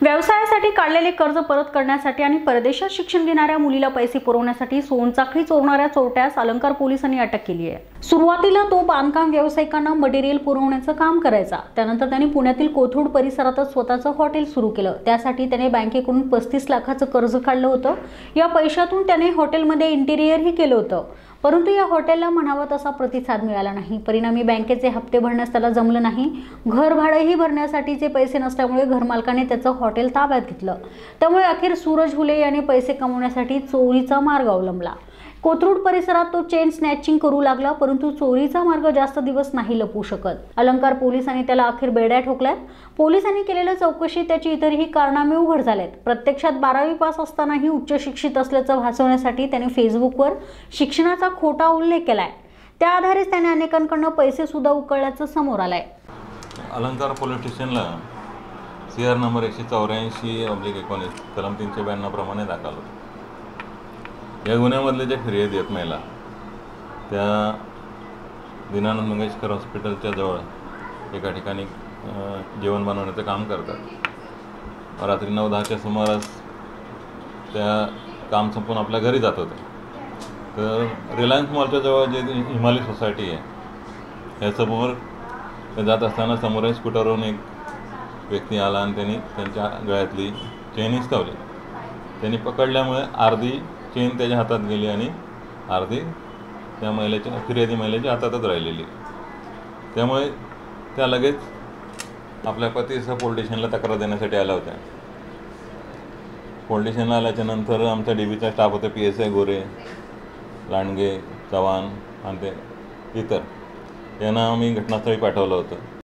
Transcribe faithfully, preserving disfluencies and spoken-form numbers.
व्यवसायासाठी काढलेले कर्ज परत करण्यासाठी आणि परदेशात शिक्षण घेणाऱ्या मुलीला पैसे पुरवण्यासाठी सोनचाकरी चोरणाऱ्या चोरट्यास अलंकार पोलिसांनी अटक केली आहे। सुरुवातीला तो बांधकाम व्यावसायिकांना मटेरियल पुरवण्याचं काम करायचा। त्यानंतर त्याने पुण्यातील कोथरूड परिसरातच स्वतःचं हॉटेल सुरू केलं। त्यासाठी त्याने बँकेकडून पस्तीस लाखाचं कर्ज काढलं होतं। या पैशातून त्याने हॉटेलमध्ये इंटिरियरही केलं होतं, परंतु या हॉटेलला म्हणावा तसा प्रतिसाद मिळाला नाही। परिणामी बँकेचे हप्ते भरण्यास त्याला जमलं नाही। घर भाडेही भरण्यासाठीचे पैसे नसल्यामुळे घरमालकाने त्याचं हॉटेल ताब्यात घेतलं। त्यामुळे अखेर सूरज हुले याने पैसे कमवण्यासाठी चोरीचा मार्ग अवलंबला। कोथरूड परिसरात तो चेन स्नॅचिंग करू लागला, परंतु चोरीचा मार्ग जास्त दिवस नाही लपवू शकत। अलंकार पोलिसांनी त्याला अखेर बेड्या ठोकल्यात। पोलिसांनी केलेल्या चौकशीत त्याची इतरही कारनामे उघड झालेत। प्रत्यक्षात बारावी पास असतानाही उच्च शिक्षित असल्याचं भासवण्यासाठी त्याने फेसबुकवर शिक्षणाचा खोटा उल्लेख केलाय। त्या आधारेच त्याने अनेकांकडून पैसे सुद्धा उकळल्याचं समोर आलंय। अलंकार पोलीस स्टेशनला सी आर नंबर एकशे चौऱ्याऐंशी अब्लिक एकोणीस कलम तीनशे ब्याण्णव प्रमाणे दाखल होतो। या गुन्ह्यामधले जे फिर्यादी आहेत महिला, त्या दीनानंद मंगेशकर हॉस्पिटलच्या जवळ एका ठिकाणी जेवण बनवण्याचं काम करतात। रात्री नऊ दहाच्या सुमारास त्या काम संपून आपल्या घरी जात होते। तर रिलायन्स मॉलच्या जवळ जे हिमालय सोसायटी आहे यासमोर जात असताना समोर स्कूटरवरून एक व्यक्ती आला आणि त्यांनी त्यांच्या गळ्यातली चेन हिसकावली। त्यांनी पकडल्यामुळे अर्धी चेन त्याच्या हातात गेली आणि अर्धी त्या महिलेच्या फिर्यादी महिलेच्या हातातच राहिलेली। त्यामुळे त्या लगेच आपल्या पतीसह पोलीस स्टेशनला तक्रार देण्यासाठी आल्या होत्या। पोलीस स्टेशनला आल्याच्या नंतर आमचा डी बीचा स्टाफ होता, P S I Gore, Landge, Chavan आणि ते इतर यांना आम्ही घटनास्थळी पाठवलं होतं।